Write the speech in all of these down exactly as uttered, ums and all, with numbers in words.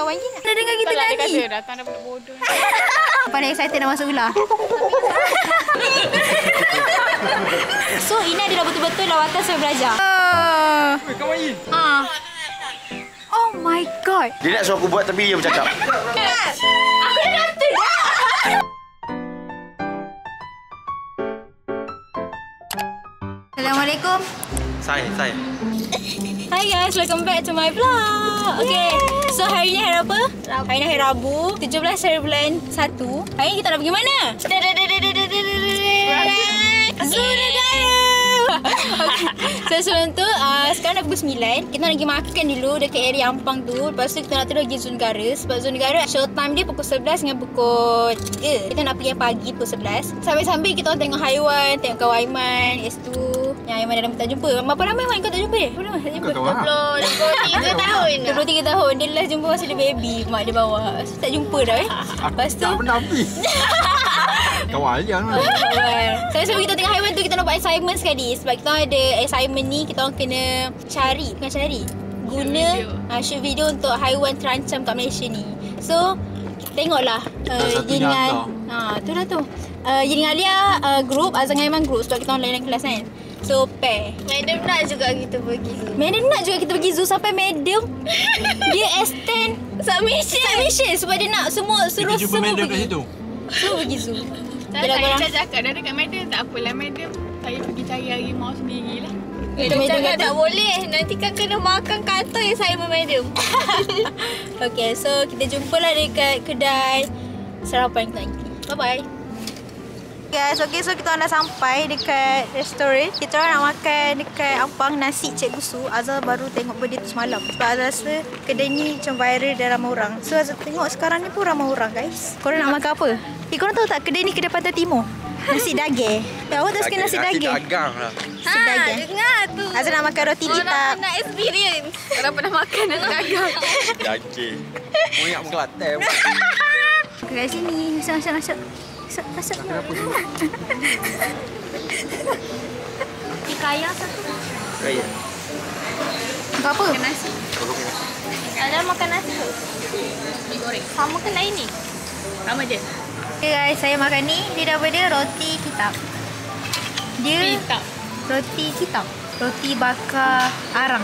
kawan kita. Dah dengar kita nyanyi. Dia kata datang dah budak bodoh. Paling excited nak masuk ular. So ini adalah betul-betul lawatan saya belajar. Uh, Weh, kawan Yin. ah. Oh my god. Dia nak suruh aku buat tapi dia bercakap. Aku dah kata dah. Assalamualaikum. Saya, saya. Hi guys, welcome back to my vlog. Okay, so hari ni hari apa? Rabu. Hari ni hari Rabu, tujuh belas hari bulan satu. Hari ni kita nak pergi mana? Zoo Negara. Okay. So sebelum tu, uh, sekarang dah pukul sembilan. Kita nak pergi makan dulu dekat area Ampang tu. Lepas tu kita nak terus pergi Zoo Negara. Sebab Zoo Negara show time dia pukul sebelas dengan pukul tiga. Kita nak pergi yang pagi pukul sebelas. Sambil-sambil kita orang tengok haiwan, tengok kawan Aiman. Lepas tu yang Aiman dalam kita jumpa. Berapa lama Aiman kau tak jumpa dia? Berapa lama tak jumpa? dua puluh tiga tahun. dua puluh tiga tahun. Dia last jumpa masa dia baby. Mak dia bawa. So, tak jumpa dah eh. Lepas tu tak pernah pergi. Kawan Alian lah. So sebelum kita tengok haiwan tu, kita nak buat assignment sekali. Sebab kita ada assignment ni, kita orang kena cari. Bukan cari, guna uh, shoot video untuk haiwan terancam kat Malaysia ni. So tengoklah uh, jaringan ha, tu lah tu uh, jaringan Alia uh, group, Azan dengan Aiman group. Sebab kita orang lain-lain kelas kan. So pair. Madam nak juga kita pergi zoo. Madam nak juga kita pergi zoo. Sampai madam dia extend submission. Submission sebab dia nak semua suruh Kita jumpa semua madam kat pergi. situ. Semua pergi zoo. Saya dah cakap dah dekat madam. Tak apalah madam. Saya pergi cari harimau sendirilah. Madam cakap tak boleh. Nanti kan kena makan kantor yang saya madam. Okay, so kita jumpalah dekat kedai sarapan kita nanti. Bye-bye. Guys, okay, so kita dah sampai dekat restoran. Kita orang nak makan dekat Ampang nasi Cikgu Su. Azal baru tengok benda tu semalam. Sebab Azal rasa kedai ni macam viral dan ramai orang. So Azal tengok sekarang ni pun ramai orang guys. Korang nak makan apa? Eh, korang tahu tak kedai ni kedai Pantai Timur? Nasi daging. Ya, awak tak suka nasi daging? Nasi dagang lah. Nasi daging. Dengar tu. Azal nak makan roti Orang lipat. nak experience. Orang pernah makan nasi dagang. Daging. Minyak Kelantan. Kat sini. Masuk, masuk, masuk. Masuk, masuk. Kaya satu. Kaya. Kau apa? Makan nasi. Ada makan nasi tu? Mi goreng. Sama ke lain ni? Sama je. Okay guys, saya makan ni. Dia daripada roti kitab. Dia Kitab. roti kitab. Roti bakar arang.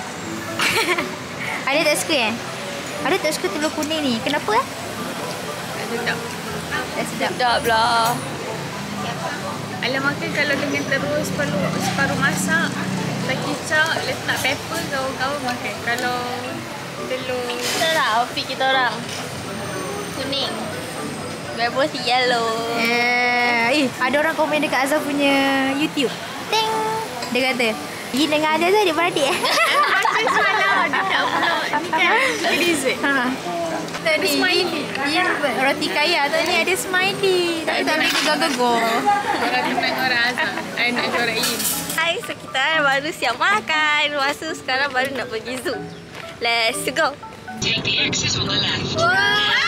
Ada tak suka kan? Ada tak suka telur kuning ni? Kenapa eh? Tak sedap. Tak sedap. Sedap lah. Alah makan kalau dengan terus separuh, separuh masak. Letak kicap, letak pepper, kawan-kawan makan. Kalau telur. Kita tak outfit kita orang. Kuning. Bebas yellow. Eh, eh, ada orang komen dekat Azhar punya YouTube. Ting. Dia kata, Yin dengan Azhar dia beradik eh? Semalam dia tak pula. Ni kan dessert. Ha. Ada smiley. Yin roti kaya tu ni ada smiley. Tapi tak boleh gegar-gegar. Orang tenang orang Azhar. I nak corak Yin. Hai, so kita baru siap makan. Lepas tu sekarang baru nak pergi zoo. Let's go. Take the exit on the left. Wah!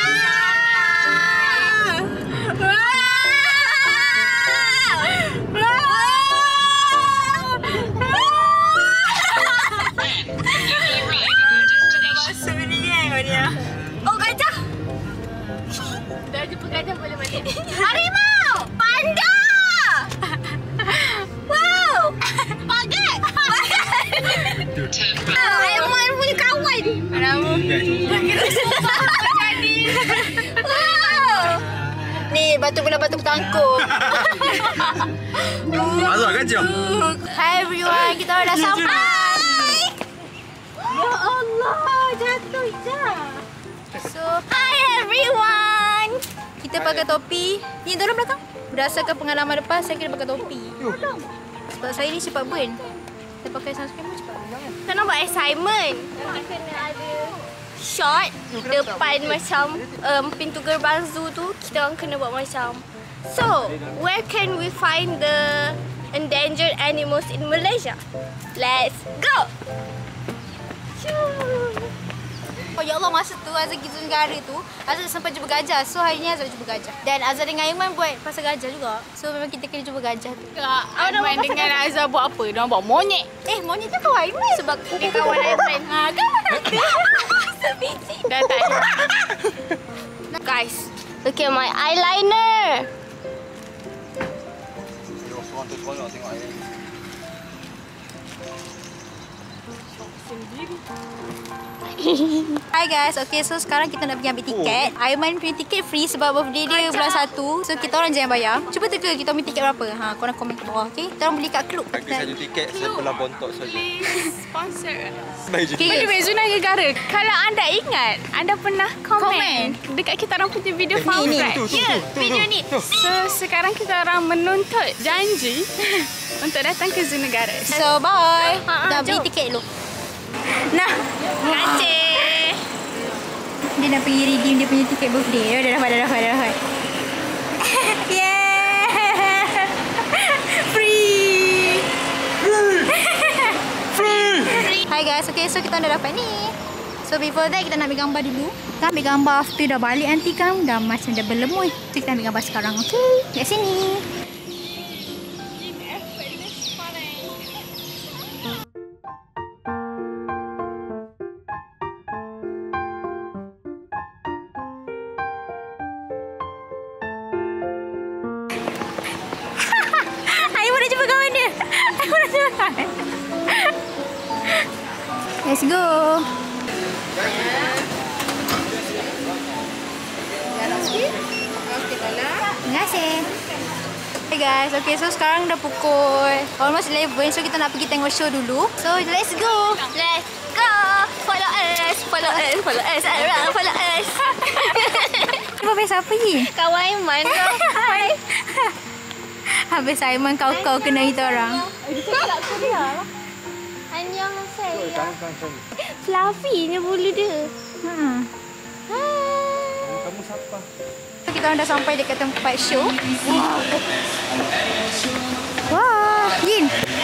Oh, gajah! Dah jumpa gajah boleh balik. Harimau! Panda! Wow! Pagat! Oh, Aiman punya kawan! Alamu. Jadi. Wow! Ni batu bola batu tangkup. Azhar gajah. Hi everyone, kita dah sampai. Ya Allah, jatuh je. So, Hi everyone! kita pakai topi. Ni dalam belakang. Berdasarkan pengalaman lepas, saya kena pakai topi. Sebab saya ni cepat burn. Saya pakai sunscreen pun cepat burn banget. Kita nak buat assignment. Kita kena ada shot depan macam um, pintu gerbang zoo tu. Kita orang kena buat macam. So, where can we find the endangered animals in Malaysia? Let's go! Oh ya Allah, masa tu Azhar pergi Zoo Negara tu, Azhar sempat jumpa gajah. So hari ni Azhar jumpa gajah. Dan Azhar dengan Aiman buat pasal gajah juga. So memang kita kena jumpa gajah tu. Kak, Aiman dengan Azhar buat apa? Diorang buat monyet. Eh, monyet tu kawan Aiman. Sebab dia kawan Aiman. Ha, kan? Sebiji. Dah tak ada. Guys, look at my eyeliner. Seorang tu seronok tengok air. Hi guys, okay, so sekarang kita nak pergi ambil tiket. Oh. Aiman punya tiket free sebab birthday dia bulan satu. So kita orang jangan bayar. Cuba teka kita punya tiket berapa. Ha, korang komen kat bawah, okay? Kita orang beli kat Klook. Harga satu tiket sebelah bontok saja. Please sponsor. Baik je. By the way, Zuna Gegara, kalau anda ingat, anda pernah komen, Komen. dekat kita orang punya video Eh, fun ni, ni. fact. Tu, tu, Ya, tu, tu, video tu. ni. So, sekarang kita orang menuntut janji untuk datang ke Zoo Negara. So bye. Ha, ha, Dah beli jom. tiket dulu. Nah, Kacik. dia nak pergi redeem dia punya tiket birthday. Dah dapat, dah dapat, dah dapat. Yeah. Free. Free. Hi guys, okay, so kita dah dapat ni. So before that kita nak ambil gambar dulu. Kita ambil gambar after dah balik nanti kan dah macam dah berlemui. So kita ambil gambar sekarang, okay? Kat sini. Aiman nak jumpa kawan dia. Aiman nak jumpa kawan. Let's go. Terima kasih. Hey guys, okay, so sekarang dah pukul almost eleven, so kita nak pergi tengok show dulu. So let's go. Let's go. Follow us, follow us, follow us, around, follow us. Habis siapa ni? Kawan Aiman tu. Hai. Habis Aiman kau-kau kena kita orang. Annyeonghaseyo. Fluffy-nya bulu dia. Hmm. Hai. Kamu siapa? So kita orang dah sampai dekat tempat show. Wah, Yin.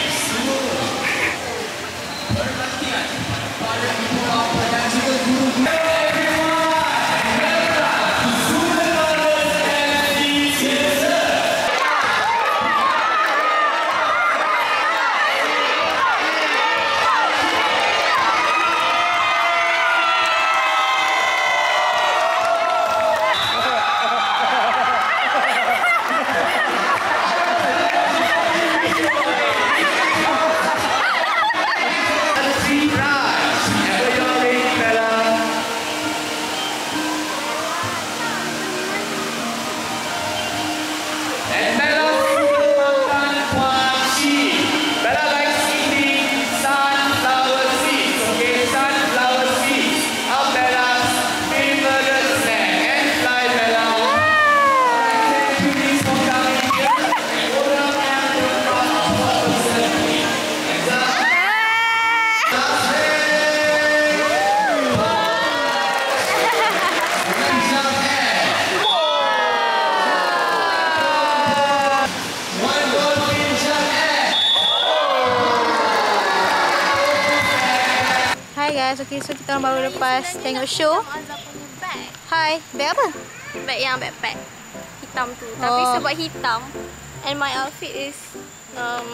Hi guys, okay, so kita orang baru lepas tengok show. Hai, bag apa? Bag yang backpack hitam tu. Tapi Oh. sebab hitam and my outfit is um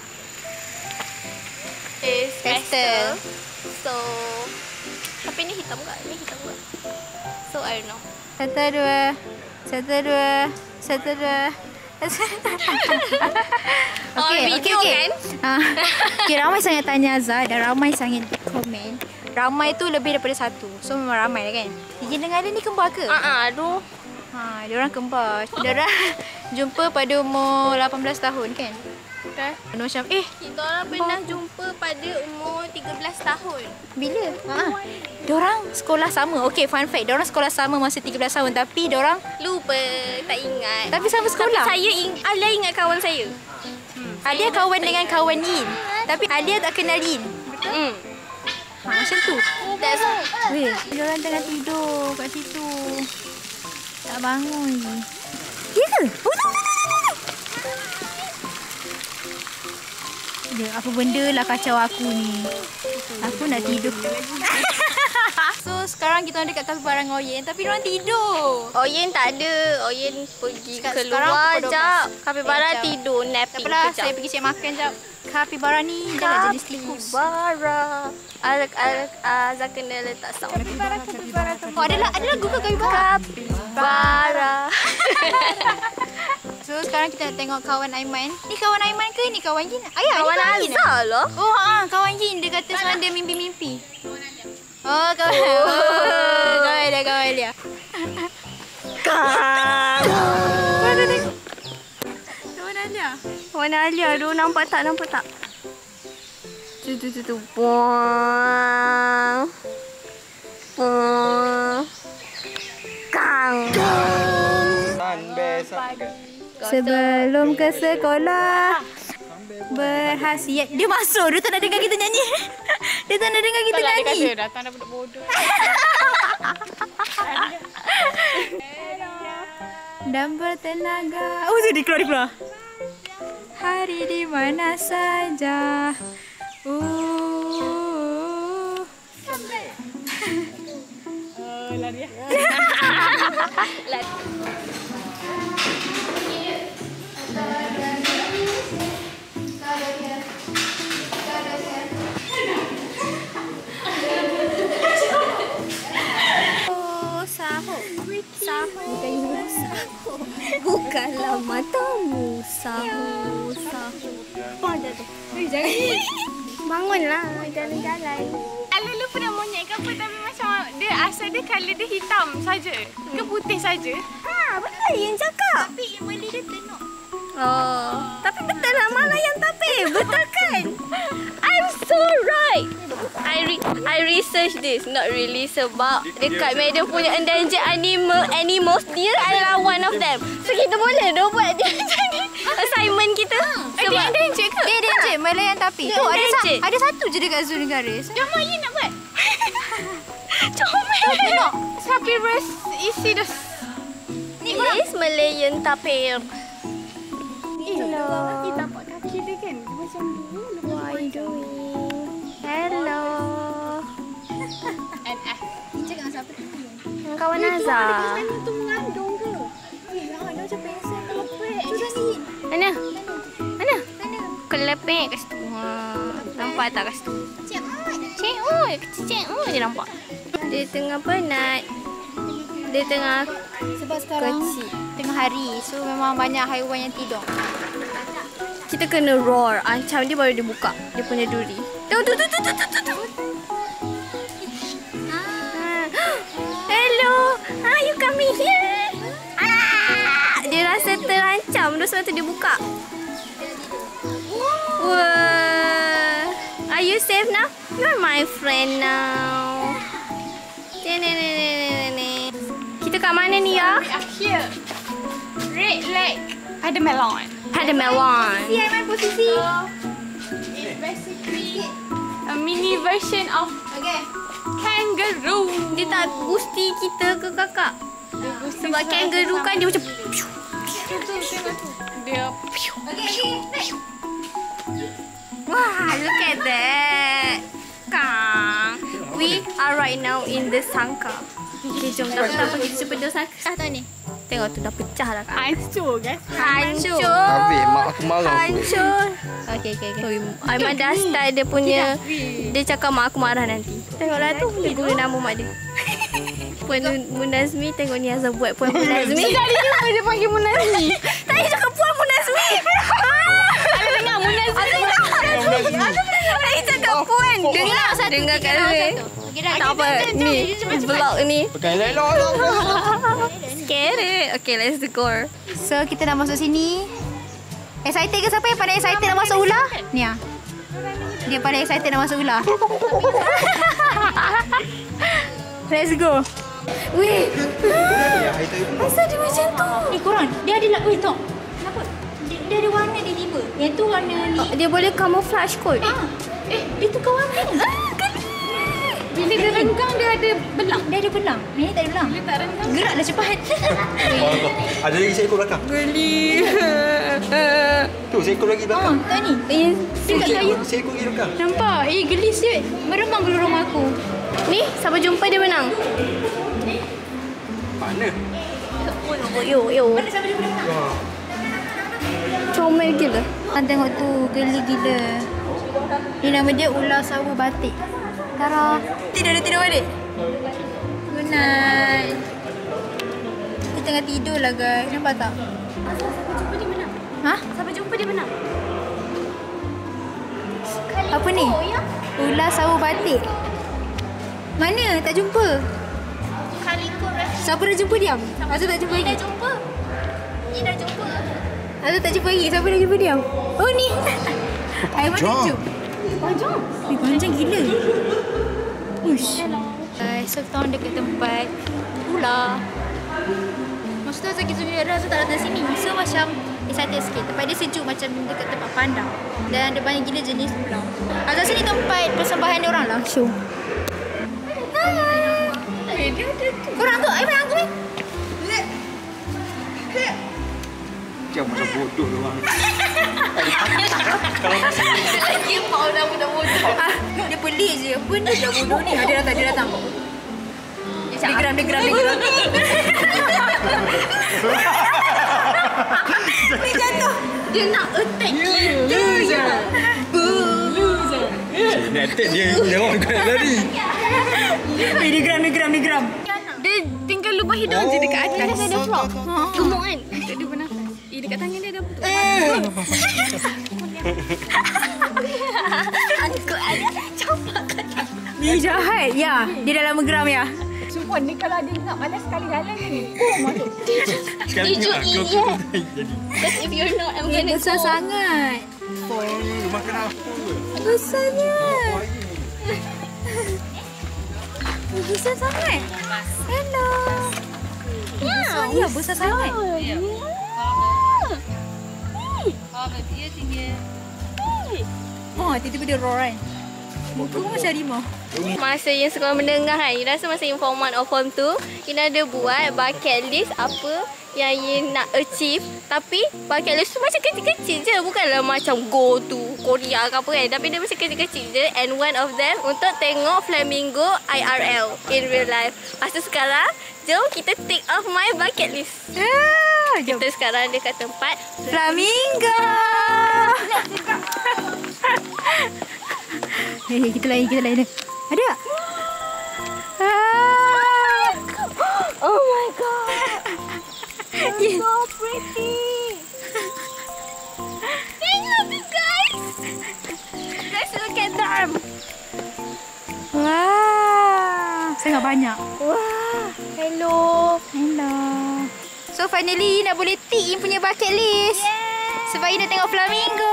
is Pastel. pastel. So tapi ni hitam ke? Ni hitam ke? So I don't know. Satu dua, satu dua, satu dua. Oh, video kan? Ah, okay, ramai sangat tanya Azhar dan ramai sangat komen. Ramai tu lebih daripada satu. So memang ramai lah kan? Ijin dengan dia ni kembar ke? Ah ah, aduh. Ha, dia orang kembar. Dia orang jumpa pada umur lapan belas tahun kan? Okay. Macam eh, Kita orang pernah jumpa pada umur tiga belas tahun. bila? Ha. Diorang sekolah sama. Okay, fun fact. Diorang sekolah sama masa tiga belas tahun tapi diorang Lupa, tak ingat. tapi sama sekolah. Tapi saya ing Alia ingat kawan saya. Alia kawan dengan kawan Yin. Tapi Alia tak kenal Yin. Hmm. Ha, macam tu. That's Weh, diorang tengah tidur kat situ. Tak bangun lagi. Ya ke? Oh, tu, tu, tu, tu, tu. Dia, apa benda lah kacau aku ni. Aku nak tidur. So, sekarang kita orang dekat Kapibara dengan Oyen. Tapi diorang tidur. Oyen tak ada. Oyen pergi Sekarang keluar pukul dua belas. jap. Kapibara Eh, jap. tidur Tak napping apalah, kejap. saya pergi cek makan jap. Kapibara ni dah lah jenis tikus. Kapibara. Azhar kena letak sound. Oh, adalah adalah Google Kapibara. Kapibara. So sekarang kita nak tengok kawan Aiman. Ni kawan Aiman ke ni kawan Jin? Ayah, Kawan ni kawan Jin. Azhar lah. Oh, ha, kawan Jin dia kata semalam dia mimpi-mimpi. Oh, kawan. Oh, kawan dia, kawan dia. Mana ni? Kawan Alia. Kawan Alia tu nampak tak? Nampak tak? Tu tu tu tu. Buang. Buang. Kang. Sebelum ke sekolah berhasiat. Dia masuk, dia tak nak dengar kita nyanyi. Dia tak nak dengar kita Tak lah, dia nyanyi. kata datang dah budak bodoh. Dan bertenaga. Oh, dia keluar, dia keluar. Hari di mana saja. Uh. Oh, lari ya. Bukanlah matamu, sahu, sahu. Apa ada tu? Bangunlah, jalan-jalan. Alah, lu pernah monyet ke apa tapi macam dia asal dia colour dia hitam saja ke putih saja? Ha, betul yang cakap. Tapi yang Malay dia tenok. Oh, tapi betul lah mana yang tapi. Betul kan? I'm so right. I re I research this, not really sebab dekat Madam punya endangered animal animals dia adalah one of them. So kita boleh dah buat dia jadi assignment kita. Eh, dia endangered ke? Dia endangered Malayan tapi. Dia Tu ada sa endangered. ada satu je dekat zoo negara. Jom Ayi nak buat. Comel. Tengok. Sapirus isidus. Ni is Malayan tapir. Hello. Kita nampak kaki dia kan? Dia macam ni. What are you doing? Hello. And ah. Ni cakap dengan siapa tu? Kawan Azhar. Tu mengandung ke? Eh, ha, dia macam pensel kelepek. Tu tadi. Mana? Mana? Mana? Kelepek kat situ. Ha, nampak tak kat situ? Cik Mat. Cik, oi, kecil cik, oi dia nampak. Dia tengah penat. Dia tengah Sebab sekarang kecil. tengah hari. So memang banyak haiwan yang tidur. Kita kena roar. Ancam dia baru dia buka. Dia punya duri. Tu tu tu tu tu tu tu. Ah. Hello. Ah, you coming here? Ah. Dia rasa terancam. Terus waktu dia buka. Wah. Are you safe now? You're my friend now. Ni ni ni ni ni ni. Kita kat mana ni ya? We are here. Red leg. Ada melon. Ada melon. Si Aiman posisi. So, it's basically a mini version of Okay. kangaroo. Dia tak gusti kita ke kakak? Sebab kangaroo kan dia macam Tu tu tengok tu. Dia Okay, okay. Next. wah, look at that. Kang. We are right now in the sangka. Okay, jom tak apa kita cuba dia sangka. Dah tahu ni. Tengok tu dah pecah dah kan. hancur guys. Hancur. Habis mak aku marah aku. Hancur. Okay, okay, okay. Oi, Aiman dah start dia punya. Dia cakap mak aku marah nanti. Tengoklah tu dia guna nama mak dia. Puan Munazmi, tengok ni Azhar buat Puan Munazmi. Tadi juga dia panggil Munazmi. Tadi cakap Puan Munazmi. Ada dengar Munazmi. Tadi cakap Puan. Dengar satu. Dengar kat sini. Okay, dah. Tak apa. Ni vlog ni. Pakai elok lah. Scary. Okay, let's go. So, kita dah masuk sini. Excited ke siapa yang paling excited nak masuk ular? Ni ah. Dia paling excited nak masuk ular. Let's go. Weh. Asal dia macam tu? Eh, korang. Dia ada lah. Weh, tengok. Kenapa? Dia, dia ada warna dia tiba. Yang tu warna ni. Dia boleh camouflage kot. Ah. Eh, dia tukar warna. Ah, geli. Bila dia renggang dia ada belang. Dia ada belang. Ni tak ada belang. Dia tak renggang. Geraklah cepat. Ada lagi seekor belakang. Geli. Tu seekor lagi Ah, belakang. tak ni. Eh, dekat kayu. Seekor lagi belakang. Nampak? Eh, geli siut. Meremang bulu rumah aku. Ni, siapa jumpa dia menang. Mana? Yo, yo. Mana siapa dia boleh menang? Wah. Comel gila. Ah, tengok tu, geli gila. Ni nama dia ular sawa batik. Tara. Tidur, dia tidur balik. Good night. Dia tengah tidur lah guys. Nampak tak? Sampai jumpa di mana? Ha? Sampai jumpa di mana? Apa ni? Ya? Ular sawo batik. Mana? Tak jumpa. Kaliko restaurant. Siapa dah jumpa diam? Azul tak jumpa Ni dah lagi? jumpa. Ni dah jumpa. Azul tak jumpa lagi. Siapa dah jumpa diam? Oh ni. Aiman tunjuk. Panjang. Eh, panjang gila. Ush. Guys, so kita orang dekat tempat ular. Maksudnya Azul kita punya Azul tak datang sini. So macam excited sikit. Tempat dia sejuk macam dekat tempat pandang. Dan ada banyak gila jenis ular. Azul sini tempat persembahan dia orang langsung. Hai. Dia ada tu. Korang angkut. Aiman angkut ni. Macam macam bodoh tu orang. Lagi mau dah muda bodoh. Ah, dia pelik je. Apa ni dah bodoh ni? Dia datang, dia datang. Dia geram, dia geram, dia geram. Dia jatuh. Dia nak attack kita je. Nak attack dia. Dia orang kena lari. Eh, dia geram, dia geram, dia geram. Dia tinggal lubang hidung je dekat atas. Dia ada vlog. Gemuk kan? Untuk dia bernafas. Eh, dekat tangan dia dah betul. Angkut ada. Campak kat Dia jahat. Ya, dia dah lama geram ya. Sumpah ni kalau dia nak malas sekali jalan ni. Sekarang Did you tengok eat aku yet? aku jadi. Because if you're not, I'm Dia gonna besar go. sangat. Oh, makan apa? Besarnya. Oh, besar sangat. Hello. Besar, ya, besar sangat. Oh, tiba-tiba dia roar kan. Muka pun macam harimau. Masa yang sekolah mendengar kan, you rasa masa yang form one or form two, you ada buat bucket list apa yang you nak achieve. Tapi bucket list tu macam kecil-kecil je. Bukanlah macam go to Korea ke apa kan. Tapi dia macam kecil-kecil je. And one of them untuk tengok flamingo I R L in real life. Lepas tu sekarang, jom kita tick off my bucket list. Ah, jom. Kita sekarang dekat tempat Flamingo. Hei, kita lain, kita lain. Ada tak? Ah. oh my god. Yes. So pretty. Tengok tu guys. Guys, look at them. Wah, sangat banyak. Wah, hello. Hello. So finally nak boleh tick Yin punya bucket list. Yeah. Sebab Yin dah tengok flamingo.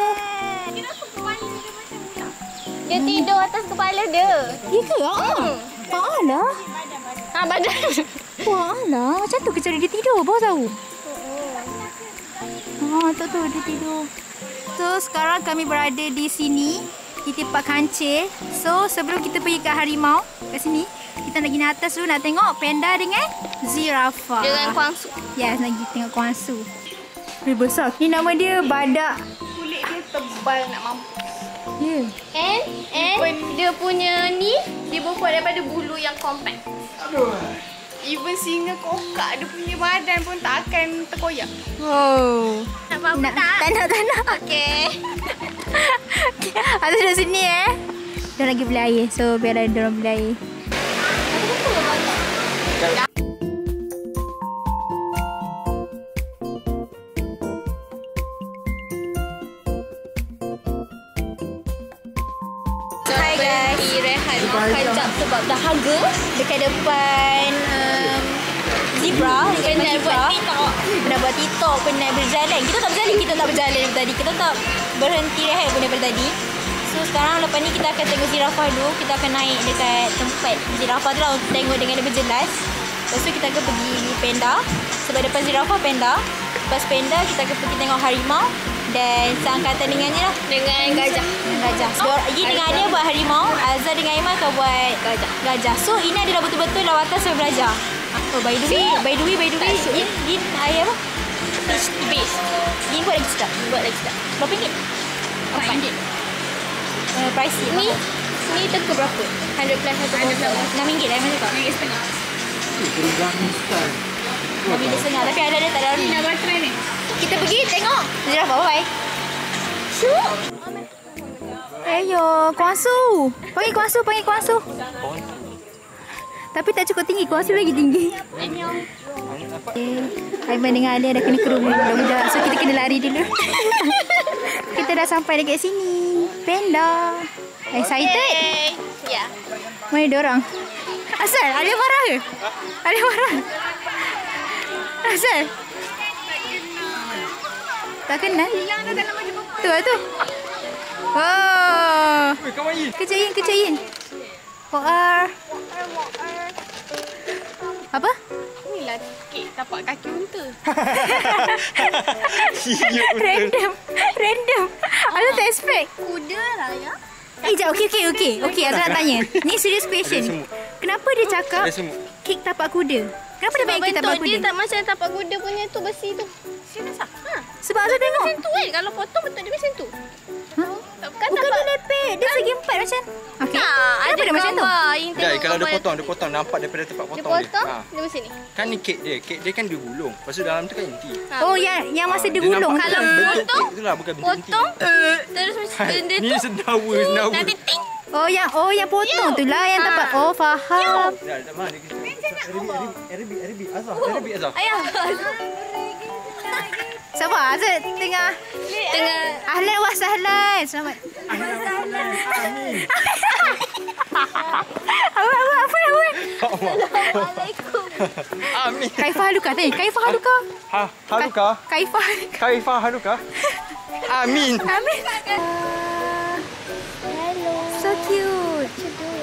Dia tidur atas kepala dia. Ya ke? Hmm. Ah lah. Ha, badan. Wah lah. Macam tu ke cara dia tidur? Baru tahu. Ah, tu tu dia tidur. So sekarang kami berada di sini. Di tempat kancil. So sebelum kita pergi ke harimau. Kat sini. Kita nak pergi naik atas dulu nak tengok panda dengan zirafah. Dengan kuangsu. Yes, nak pergi tengok kuangsu. Dia besar. Ni nama dia badak. Kulit dia tebal nak mampus. Ya. Yeah. And, and dia punya ni dibuat daripada bulu yang compact. Even singa kokak dia punya badan pun tak akan terkoyak. Wow. Nak apa Nak, tak? tak nak, tak nak. Okay. Atas duduk sini eh. Dia lagi beli air. So biarlah dia orang beli air. Hai guys. Pergi rehat makan jap sebab dahaga. Dekat depan um, zebra. Dekat depan Penat zebra. buat TikTok. Pernah buat TikTok. Pernah berjalan. Kita tak berjalan. Kita tak berjalan daripada tadi. Kita tak berhenti rehat pun daripada tadi. So sekarang lepas ni kita akan tengok zirafah dulu. Kita akan naik dekat tempat zirafah tu lah untuk tengok dengan lebih jelas. Lepas tu kita akan pergi panda. Sebab depan zirafah panda. Lepas panda kita akan pergi tengok harimau. Dan seangkatan dengannya lah. Dengan gajah. Dengan gajah. So, Yin dengan Adia buat harimau. Azhar dengan Aiman akan buat gajah. Gajah. So ini adalah betul-betul lawatan saya belajar. Oh by the way, by the way, by the way, Yin, Yin ayah apa? Base. Yin buat lagi sedap. Buat lagi sedap. Berapa ringgit? Empat ringgit. Uh, pricey. Ni, ni teka berapa? Hundred plus satu botol. enam ringgit lah Aiman cakap. Ringgit setengah. enam ringgit setengah. Tapi ada ada tak ada. Ni nak buat try ni. Kita pergi tengok zirafah. Bye-bye. Shoot. Ayo, kuasu. Panggil kuasu, panggil kuasu. Tapi tak cukup tinggi, kuasu lagi tinggi. Eh, Aiman dengan Ali dah kena ke rumah budak-budak. So kita kena lari dulu. Kita dah sampai dekat sini. Panda. Excited? Ya. Mana dia orang? Asal, ada marah ke? Ada marah? Asal? Tak kenal? Tu lah tu. Oh. Kejayin, kejayin. War. Apa? Inilah kek tapak kaki unta. Random. Random. Aku tak expect. Kuda lah ya. Eh, jap. Okey, okey, okey. Okey, Azra nak tanya. Ni serious question. semut. Kenapa dia cakap Ada semut. kek tapak kuda? Kenapa dia Sebab panggil kek tapak bentuk dia kuda? tak macam tapak kuda punya tu besi tu. Serius ah? Ha. Sebab Azra tengok. Macam tu kan. Kalau potong bentuk dia macam tu. Ha? Kan Bukan dia lepek. Dia segi empat macam. Okey. Tak, Kenapa ada dia macam tu? gambar yang Jai, tengok kalau dia gambar- potong, dia potong nampak daripada tempat Dia potong dia. potong, Ha. dia macam ni. Kan ni kek dia. Kek dia kan dia gulung. Lepas tu dalam tu kan inti. Ha, Oh, boleh. yang yang masa dia Dia gulung. nampak Kalau bentuk potong, kek tu lah, bukan bentuk inti. Potong, terus macam Hai, dia ni tu. sendawa, sendawa. Nanti ting. Oh, yang oh yang potong tu lah yang Ha. tapak. Oh, faham. Dah, dah mana dia kata. Arabic, Arabic, Azhar, Arabic, Azhar. Ayah. Sabar, Azra tengah Tengah. ahlan wa sahlan. Selamat. Awak awak apa awak? Assalamualaikum. Amin. Kaifah haluka tadi. Kaifah haluka. Ha, haluka. Kaifah. Kaifah haluka. Amin. Amin. Hello. So cute.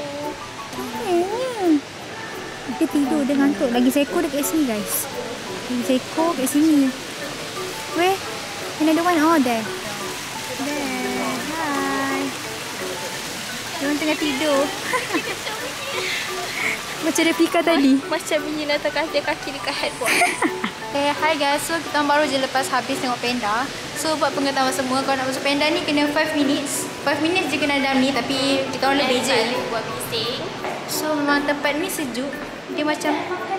Hmm. Dia tidur, dia ngantuk. Lagi seekor dekat sini, guys. Lagi seekor kat sini. Weh, another one. Oh, there. There. Hi. Diorang tengah tidur. Macam replika tadi. Macam biji nata kaki kaki dekat headboard. Eh, hi guys. So, kita baru je lepas habis tengok panda. So, buat pengetahuan semua, kalau nak masuk panda ni kena five minutes. five minutes je kena dalam ni, tapi kita orang lebih je. Buat bising. So, memang tempat ni sejuk. Dia macam...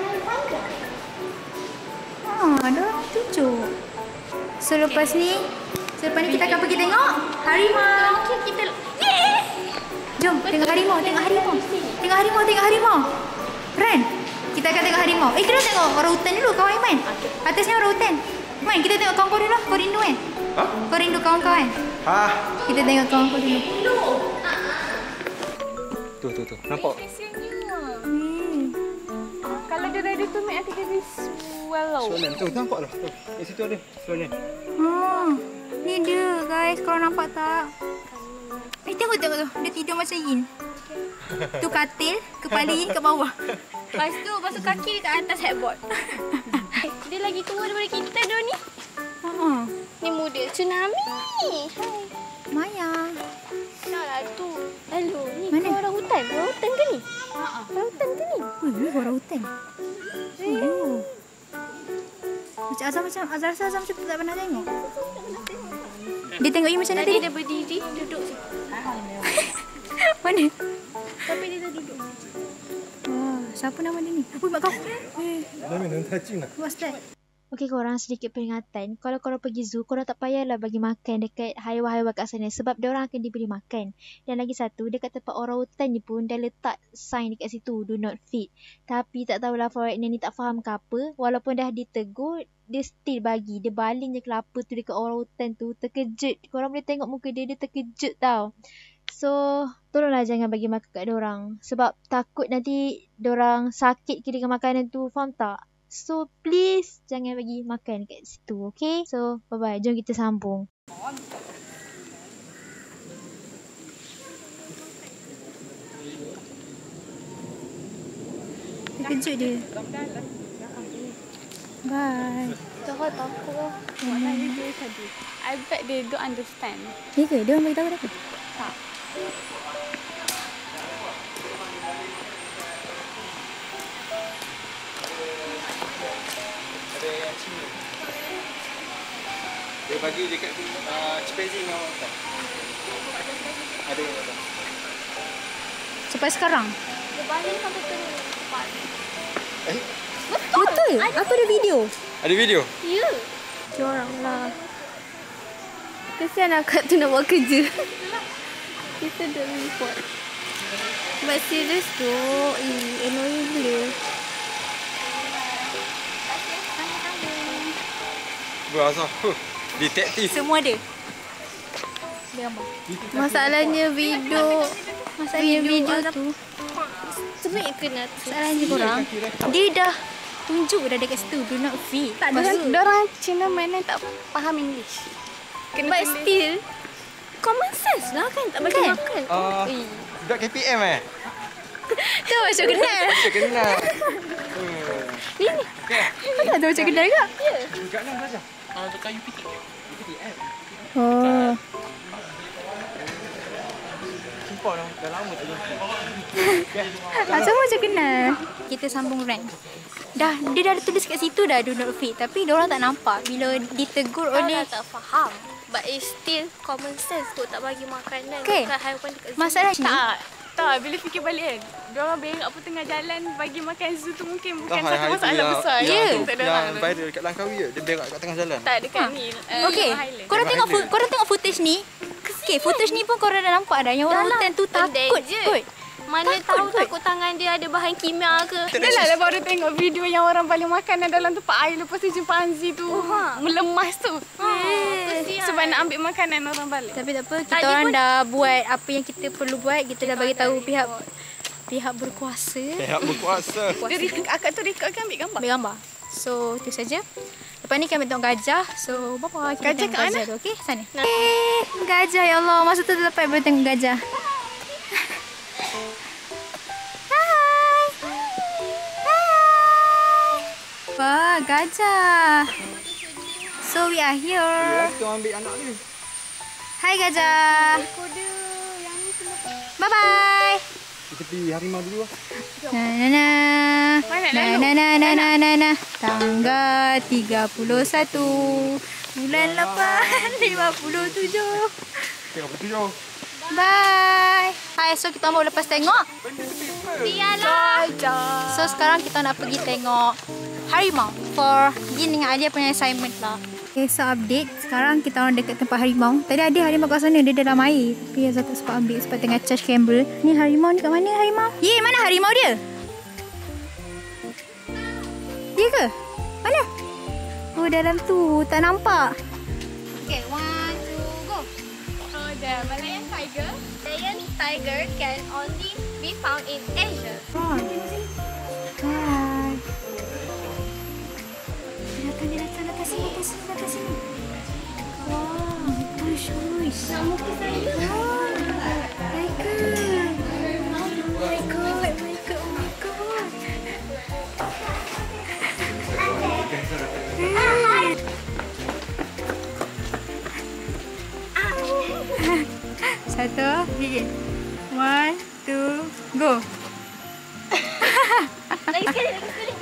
Haa, ada orang tunjuk. So, lepas ni... Selepas ni kita akan pergi tengok harimau. Okay, kita... Jom, tengok harimau, tengok harimau. Tengok harimau, tengok harimau. Ran, kita akan tengok harimau. Eh, kita tengok orang hutan dulu, kawan Aiman. Atasnya orang hutan. Man, kita tengok kawan kau dulu. Kau rindu kan? Ha? Kau rindu kawan-kawan? Ha. Kita tengok kawan kau dulu. Tu, tu, tu. Nampak? Hmm. Kalau dia ready to make, nanti dia swallow. Soalan tu, nampak lah. Tu, kat situ ada. Soalan. Oh, ni dia guys. Korang nampak tak? Eh, tengok, tengok tu. Dia tidur macam yin. Tu katil, kepala yin kat bawah. Lepas tu, basuh kaki dekat atas headboard. Dia lagi tua daripada kita dah ni. Oh, Ni muda. Tsunami. Hai. Maya. Tak lah tu. Hello, ni Mana? kau orang hutan. Orang hutan ke ni? Orang hutan ke ni? Ui, ni orang hutan. Oh. Macam Azhar macam Azhar rasa Azhar macam tak pernah tengok. Dia tengok you macam mana Tadi tadi? dia berdiri, duduk je. Mana? Tapi dia dah duduk. Wah, siapa nama dia ni? Ui, mak kau. Eh, Nama nak touching lah. what's that? Okey korang, sedikit peringatan. Kalau korang pergi zoo, korang tak payahlah bagi makan dekat haiwan-haiwan kat sana. Sebab diorang akan diberi makan. Dan lagi satu, dekat tempat orang hutan ni pun dah letak sign dekat situ, do not feed. Tapi tak tahulah foreigner ni tak faham ke apa. Walaupun dah ditegur, dia still bagi. Dia baling je kelapa tu dekat orang hutan tu. Terkejut. Korang boleh tengok muka dia, dia terkejut tau. So, tolonglah jangan bagi makan kat diorang. Sebab takut nanti diorang sakit ke dengan makanan tu. Faham tak? So, please jangan bagi makan kat situ, okay? So, bye-bye. Jom kita sambung. Terkejut dia. Bye. Jangan takut lah. Mana dia tadi. I bet they don't understand. Ni ke? Dia orang beritahu apa? Tak. Dia bagi dekat uh, chimpanzee dengan orang tak? Ada yang tak? Sampai sekarang? Dia baling sampai ke depan. Eh? Betul? Aku ada video. Ada video? Ya. Diorang lah. Kesian akak tu nak buat kerja. Kita dah report. But serious tu, eh, annoying gila. Berasa. Detektif. Semua ada. Dia gambar. Masalahnya video, masalahnya video, video tu. Semua kena. Salahnya korang. Dia dah tunjuk dah dekat situ. Do not feed. Tak ada orang Cina mana tak faham English. Kena But tulis. still, common sense lah kan. Tak bagi Kan? makan. Ah, Eh. budak K P M eh? Tu macam kenal. Macam kenal. Ni ni. Tak tahu macam kenal ke? Budak nak belajar. Ah, tukar U P T. U P T M. Oh. Sumpah dah, dah lama tak jumpa. Macam macam kenal. Kita sambung rank. Dah, dia dah tulis kat situ dah do not feed. Tapi diorang tak nampak bila ditegur oleh... Orang tak faham. But it's still common sense kot tak bagi makanan Okay. dekat haiwan dekat zoo. Masalah ni. Tak. Tak, bila fikir balik kan. Diorang berak apa tengah jalan bagi makan zoo tu mungkin bukan satu masalah besar. Ya. Yang Yang, tak ada yang orang tu. viral dekat Langkawi je. Dia berak kat tengah jalan. Tak, dekat ni. uh, Okay, Highland. korang tengok fu- korang tengok footage ni. Okay, footage ni pun korang dah nampak dah. Yang orang hutan tu takut kot. Mana Takut tahu kot. takut tangan dia ada bahan kimia ke. Dah lah, dah baru tengok video yang orang balik makanan dalam tempat air. Lepas tu chimpanzee tu melemas tu. kesian. Sebab nak ambil makanan orang balik. Tapi tak apa, kita Tadi orang pun- dah buat apa yang kita perlu buat. Kita dah bagi tahu pihak pihak berkuasa. Pihak berkuasa. Dia re- akak tu record kan ambil gambar. Ambil gambar. So, itu saja. Lepas ni kami tengok gajah. So, bye-bye. Kita Gajah tengok kat mana? tu, okay? Sana. Eh, gajah, ya Allah. Masa tu terlepas boleh tengok gajah. Hai. Hai. Wah, gajah. So, we are here. Kita ambil anak dia. Hai, gajah. Bye-bye. Kita pergi harimau dulu lah. Na na na. Mana Na lalu? na na na na na na. Tanggal tiga puluh satu bulan lapan lima puluh tujuh. Tengok betul. Bye. Hai, so kita mau lepas tengok. Dialah. So sekarang kita nak pergi tengok harimau for gini dia punya assignment lah. Okay, so update. Sekarang kita orang dekat tempat harimau. Tadi ada harimau kat sana, dia dalam air. Tapi Azhar tak sempat ambil sebab tengah charge kabel. Ni harimau ni kat mana harimau? Ye, mana harimau dia? Dia ke? Mana? Oh, dalam tu. Tak nampak. Okay, one, two, go. Oh, the Malayan tiger. Malayan tiger can only be found in Asia. Oh. Hai. Dia datang, dia datang. Datang sini, datang sini, datang sini. Wow, uish, uish. Kamu ke saya? Oh, my God. Oh my God, my God, oh my God. Hey. Satu, gigit. One, two, go. Lagi sekali, lagi sekali.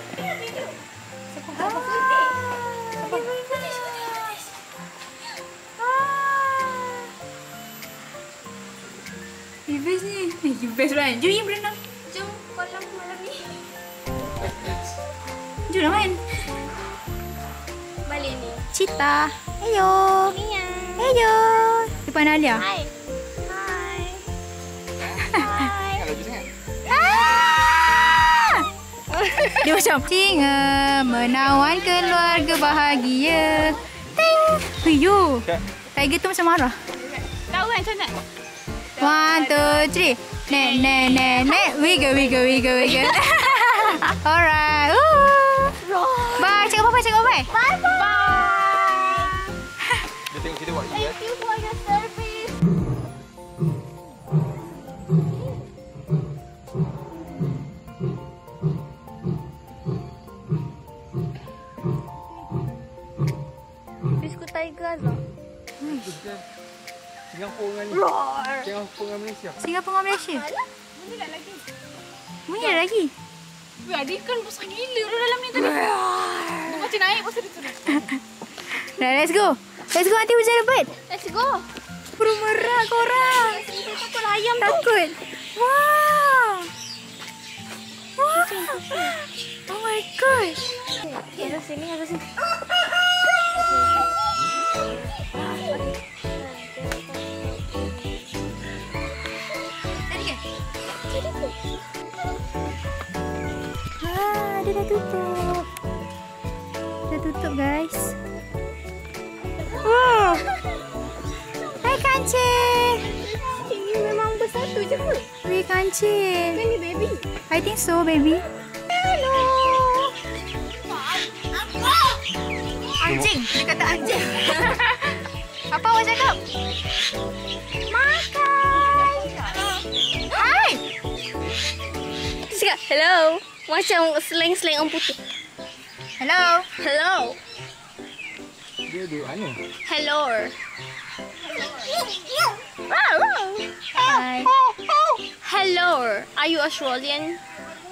You best ni. You best right. Jom yang berenang. Jom kolam malam ni. Jom lah main. Balik ni. Cita. Ayo. Iya. Ayo. Depan Alia. Hai. Hai. Hai. Ah! Dia macam singa menawan keluarga bahagia. Ting. Ayo. Tiger tu macam marah. Tahu kan macam mana? One, two, three. Nek, nek, nek, nek. Wiggle, wiggle, wiggle, wiggle. Alright. Ooh. Bye. Cakap bye-bye, cakap bye. Bye-bye. Dia tengok kita buat ini eh. Thank you for your service. Biskut tiger Azhar. Singapura dengan ni. Singapura dengan Malaysia. Singapura dengan Malaysia. Bunyi tak lagi? Bunyi dah lagi. Weh, ada ikan besar gila orang dalam ni tadi. Dia macam naik pasal dia turun. Dah, let's go. Let's go, nanti hujan lebat. Let's go. Perut merah korang. Kita takut ayam tu. Takut. Wow. Wow. Oh my gosh. Ada sini, ada sini. dia dah tutup. Dah tutup guys. Wow. Hai kancil. Ini memang bersatu je kot. Wih kancil. Kan ni baby. I think so baby. Hello. Anjing. Dia kata anjing. Apa awak cakap? Makan. Hai. Cakap hello. Macam slang-slang orang putih. Hello. Hello. Dia duduk mana? Hello. Hi. Hello. Are you Australian?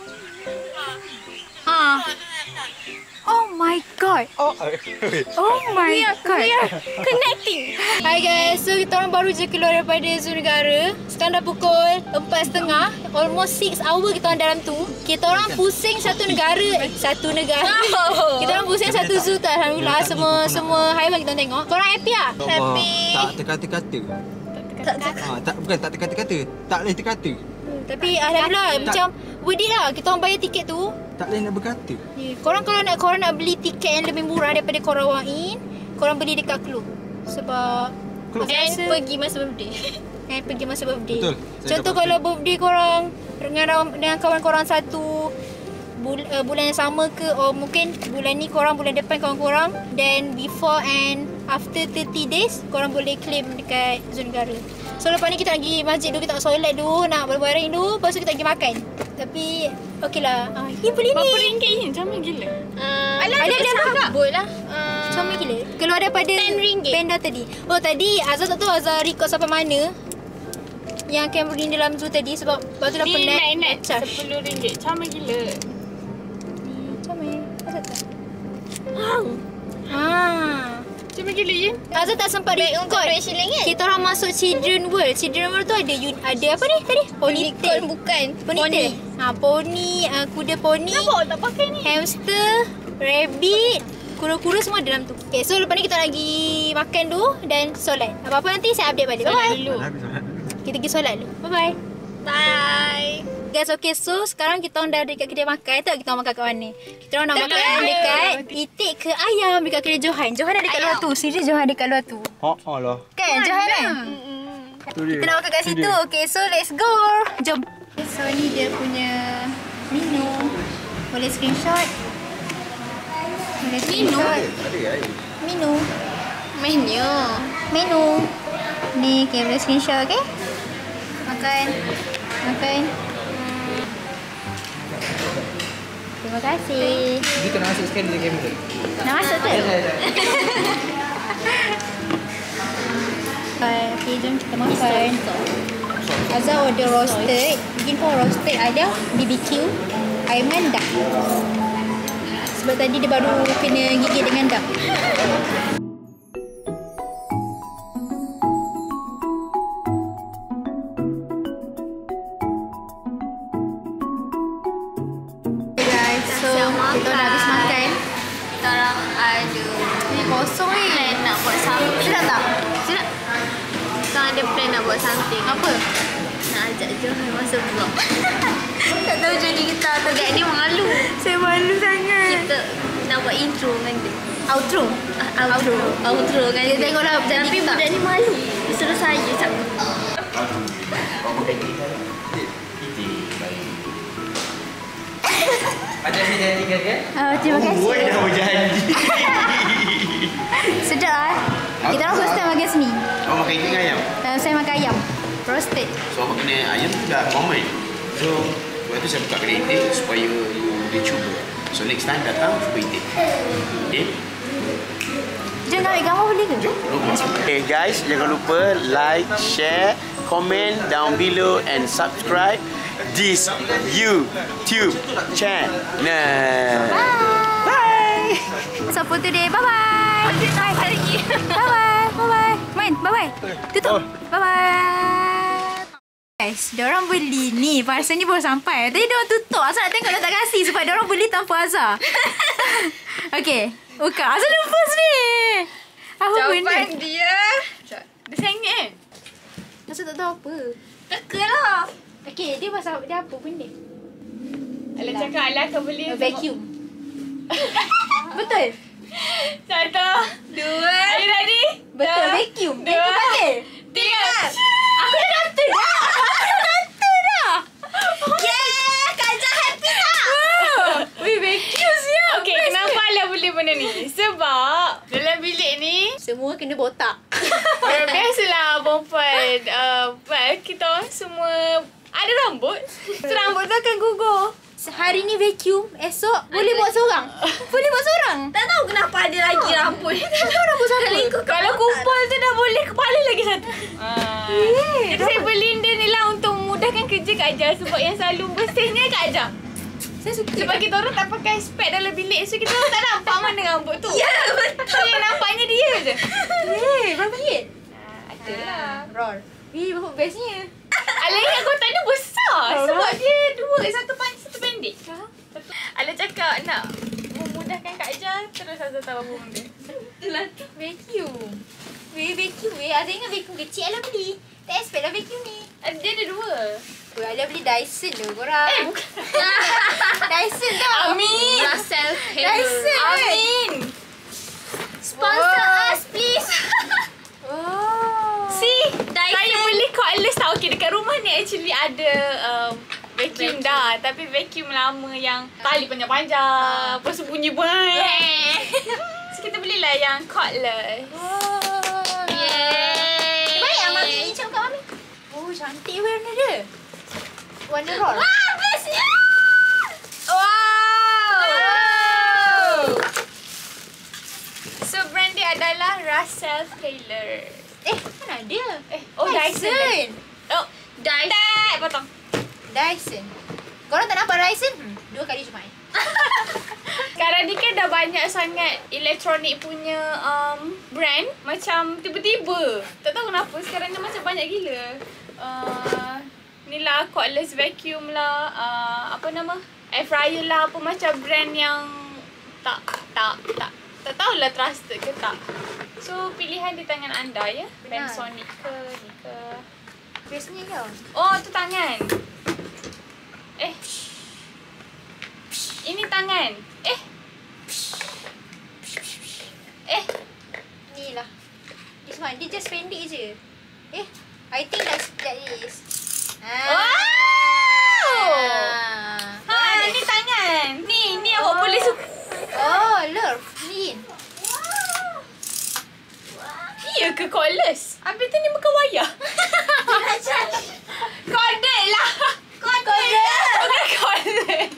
Ah. Oh my god. Oh, Oh my We are, god. we are connecting. Hai guys, so kita orang baru je keluar daripada Zoo Negara. Sekarang dah pukul empat tiga puluh. Almost six hour kita orang dalam tu. Kita orang pusing satu negara. Eh, satu negara. Kita orang pusing satu zoo tu. Alhamdulillah semua semua haiwan kita orang tengok. Korang happy tak? Happy. Tak terkata-kata. Tak, tak. Ha, tak, bukan tak terkata-kata. Tak boleh terkata. Tapi Alhamdulillah macam worth it lah. Kita orang bayar tiket tu. Tak boleh nak berkata. Ya, korang kalau nak korang nak beli tiket yang lebih murah daripada korang wain, korang beli dekat Klook. Sebab Klook. aku And rasa pergi masa birthday. eh pergi masa birthday. Betul. Saya Contoh dapat kalau birthday korang dengan dengan kawan korang satu bul, uh, bulan yang sama ke, or mungkin bulan ni korang, bulan depan kawan korang, then before and after thirty days korang boleh claim dekat Zoo Negara. So lepas ni kita nak pergi masjid dulu, kita nak solat dulu, nak berbaring dulu, lepas tu kita pergi makan. Tapi okey lah. Ah, ni beli ni. Berapa ringgit ni? Comel gila. Uh, Alah, ada dia tak? Sebut lah. Uh, Comel gila. Keluar daripada ten ringgit. Panda tadi. Oh tadi Azhar tak tahu Azhar record sampai mana yang kamera ni dalam zoo tadi, sebab lepas tu dah Ni penat. naik-naik Charge. sepuluh ringgit. Comel gila. Comel. Azhar tak? Ah. Comel gila je. Azhar tak sempat baik untuk record. duit shilling kan? Kita orang masuk Children World. Children World tu ada un- ada apa ni tadi? Ponytail. bukan. Ponytail. Ha, pony, uh, kuda pony. Kenapa awak tak pakai ni? Hamster, rabbit, kura-kura semua dalam tu. Okay, so lepas ni kita nak pergi makan dulu dan solat. Apa-apa nanti saya update balik. Bye-bye. Dulu. Kita pergi solat dulu. Bye-bye. Bye. Guys, okay, so sekarang kita orang dah dekat kedai makan. Tak kita orang makan kat mana? Kita orang nak Dekat makan mana? dekat itik ke ayam dekat kedai Johan. Johan ada dekat Ayam. luar tu. Serius Johan ada dekat luar tu. Ha, oh lah. Kan, Johan kan? Tu dia. Kita nak makan kat Tu situ. dia. Okay, so let's go. Jom. So ni dia punya menu. Boleh screenshot. Boleh screenshot. Ada air. Menu. Menu. Menu. Ni, okay, boleh screenshot, okay? Makan. Makan. Terima kasih. Dia kena masuk sekali dia kamera. Nak masuk ke? Okay, jom kita makan. Azhar order roasted. Bikin pun roasted ada B B Q. Aiman dak. Sebab tadi dia baru kena gigit dengan dak. Guys, so kita dah habis makan. Kita orang ada Ni kosong ni. plan nak buat something. Sedap tak? Sedap. Kita ada plan nak buat something. Apa? Nak ajak Johan masuk vlog. Tak tahu jadi kita atau tak. Dia malu. Saya malu sangat. Kita nak buat intro dengan dia. Outro. Ah, outro. Outro kan Dia tengoklah jadi Tapi tak. budak ni malu. Dia suruh saya cakap. Ada ni janji kan? Oh, terima kasih. Oi dah berjanji. Sedap ah. Kita orang first time makan sini. Awak makan ikan ayam. Uh, saya makan ayam. Roasted. So awak kena ayam tu dah common. So sebab tu saya buka kedai itik supaya you boleh cuba. So next time datang cuba itik. Okay? Jom kami gambar boleh ke? Jom, okay guys, jangan lupa like, share, comment down below and subscribe this YouTube channel. Bye. Bye. So for today, bye bye. Bye bye. Bye bye. Bye bye. Main, bye bye. Tutup. Bye bye. Guys, diorang beli ni. Parcel ni baru sampai. Tadi diorang tutup. Azhar nak tengok, dia tak kasih sebab diorang beli tanpa Azhar. Okay. Buka. Azhar dah post ni. Apa benda? Jawapan dia. Dia sengit. Azhar tak tahu apa. Teka lah. Okay, dia pasal dia apa benda? Ala cakap Ala akan beli Vacuum. Betul? Satu. Dua. Are you ready? Betul, vacuum. Dua. Vacuum panggil. Tiga. Aku dah kata dah. Aku dah kata dah. Yeah, Kak Jah happy tak? Wih, vacuum siap. Okay, kenapa Ala beli benda ni? Sebab dalam bilik ni Semua kena botak. uh, biasalah perempuan uh, well, kita orang semua ada rambut. So, rambut tu akan gugur. Hari ni vacuum, esok boleh buat seorang. Boleh buat seorang. Tak tahu kenapa ada lagi rambut. Tak tahu rambut siapa. Kalau kumpul tu dah boleh kepala lagi satu. Ah. Jadi saya beli dia ni lah untuk memudahkan kerja Kak Jah. Sebab yang selalu bersihnya Kak Jah. Saya suka. Sebab kita orang tak pakai spek dalam bilik. So kita orang tak nampak mana rambut tu. Ya, betul. So yang nampaknya dia je. Eh, berapa ringgit? Ada lah. Roll. Wih, berapa bestnya. Ala ingat kotak dia besar. Sebab dia dua. Satu panjang, satu pendek. Satu. Ala cakap nak memudahkan Kak Jah. Terus Azhar tahu apa benda. Itulah tu vacuum. Weh, vacuum weh. Ada ingat vacuum kecil Ala beli. Tak expect lah vacuum ni. Dia ada dua. Weh, Ala beli Dyson tu korang. Eh, bukan. Dyson tau. Amin. Russell Dyson weh. Amin. Sponsor Wow. us please. Oh. See, saya beli cordless tau. Okay, dekat rumah ni actually ada um, vacuum, vacuum dah. Tapi vacuum lama yang tali panjang-panjang. Lepas tu bunyi banyak. So, kita belilah yang cordless. Oh. Yeay. Baik lah Mami ni cakap kat Mami. Oh, cantik warna dia. Warna roll. Wah, bestnya. Wow. So, brand dia adalah Russell Taylor. Eh, mana dia? Eh, oh Dyson. Dyson. Oh, Dyson. Tak, potong. Dyson. Korang tak nampak Dyson? Hmm, dua kali Jumaat. Sekarang ni kan dah banyak sangat elektronik punya um, brand. Macam tiba-tiba. Tak tahu kenapa sekarang ni macam banyak gila. Uh, ni lah cordless vacuum lah. Uh, apa nama? Air fryer lah. Apa macam brand yang tak, tak, tak. Tak tahulah trusted ke tak. So, pilihan di tangan anda ya. Benar. Panasonic ke, ni ke. Biasanya kau. Oh, tu tangan. Eh. Ini tangan. Eh. Eh. Ni lah. This one. Dia just pendek je. Eh. I think that's, that is. Wow! Ah. Ha, ini tangan. Ni, ni awak boleh suka. Oh, love. Ni. Iya ke cordless? Habis tu ni bukan wayar. Corded lah. Corded. Bukan cordless.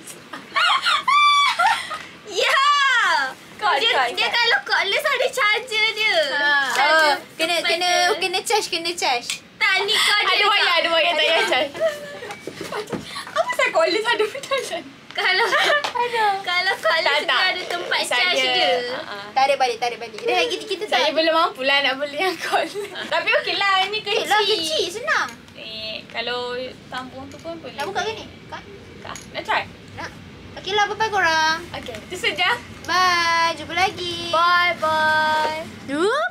Ya. Cord, Dia, cord, dia cord. kalau cordless ada charger dia. Oh, Charger. kena kena kena charge, kena charge. Tak, ni corded Ada juga. wayar, ada wayar tak payah charge. Apa saya cordless ada pedalan? Kalau kalau cordless dia ada tempat charge dia. Uh-huh. Tarik balik, tarik balik. Dah lagi kita tak. Saya belum mampu lah nak beli yang cordless. Tapi okey lah, ni kecil. Lah kecil, senang. Eh, kalau tampung tu pun boleh. Nak buka ke ni? Kan? Buka. Nak try? Nak. Okeylah, bye-bye korang. Okay, itu saja. Bye, jumpa lagi. Bye bye. Duh.